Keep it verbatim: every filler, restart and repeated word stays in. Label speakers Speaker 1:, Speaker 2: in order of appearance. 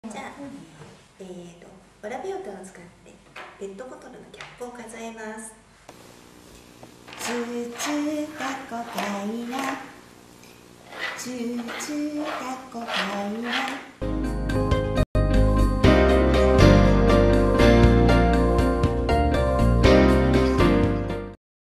Speaker 1: じゃあ、えーと、わらび音を使ってペットボトルのキャップを数えます。つーつーたこかいら、つーつーたこかいら。